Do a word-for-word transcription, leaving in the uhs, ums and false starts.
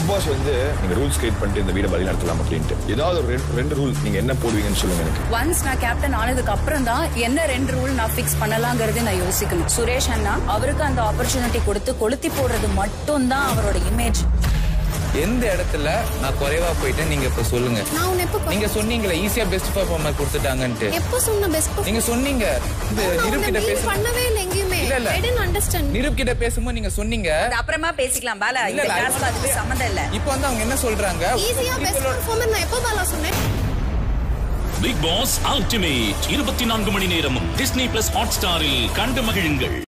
Pass வந்து நீங்க rules create பண்ணிட்டு இந்த வீட வழி நடத்தலாம் அப்படின்ட்டு ஏதாவது ஒரு ரெண்டு ரூல் நீங்க என்ன போடுவீங்கன்னு சொல்லுங்க எனக்கு. ஒன்ஸ் நான் கேப்டன் ஆனதுக்கு அப்புறம் தான் என்ன ரெண்டு ரூல் நான் ஃபிக்ஸ் பண்ணலாங்கிறதே நான் யோசிக்கணும். சுரேஷ் அண்ணா அவருக்கு அந்த ஆப்பர்ச்சுனிட்டி கொடுத்து கொளுத்தி போடுறது மட்டும் தான் அவரோட இமேஜ். எந்த இடத்துல நான் குறைவா போயிட்டேன் நீங்க இப்ப சொல்லுங்க. நீங்க சொன்னீங்களே ஈஸியா பெஸ்ட் பெர்ஃபார்மர் கொடுத்துட்டாங்கன்னு. எப்ப சொன்ன பெஸ்ட் நீங்க சொன்னீங்க நிரூப் கிட்ட பேச பண்ணவே இல்ல எங்கயுமே. I didn't understand. நிரூப் கிட்ட பேசும்போது நீங்க சொன்னீங்க அப்புறமா பேசிக்கலாம் பாலா. இந்த கிளாஸ்ல அதுக்கு சம்பந்தம் இல்ல. இப்போ வந்து அவங்க என்ன சொல்றாங்க? ஈஸியா பெஸ்ட் பெர்ஃபார்மர் நான் எப்ப பாலா சொன்னேன்? பிக் பாஸ் அல்டிமேட் இருபத்தி நான்கு மணி நேரமும் டிஸ்னி பிளஸ் ஹாட் ஸ்டாரில் கண்டு மகிழுங்கள்.